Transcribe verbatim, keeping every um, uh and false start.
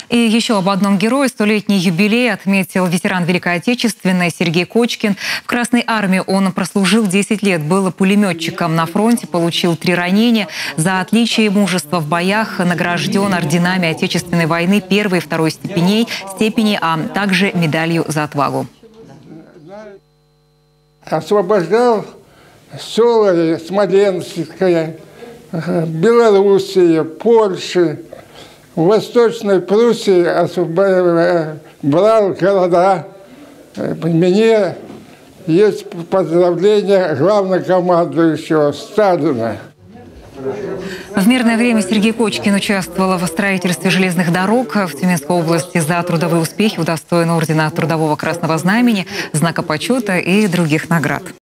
И еще об одном герое. Столетний юбилей отметил ветеран Великой Отечественной Сергей Кочкин. В Красной армии он прослужил десять лет, был пулеметчиком на фронте, получил три ранения. За отличие и мужество в боях награжден орденами Отечественной войны первой и второй степеней, степени, а также медалью за отвагу. Освобождал села Смоленская, Белоруссия, Польша. В Восточной Пруссии брал города. Мне есть поздравления главнокомандующего Сталина. В мирное время Сергей Кочкин участвовал в строительстве железных дорог в Тюменской области. За трудовые успехи удостоен ордена Трудового Красного Знамени, знака почета и других наград.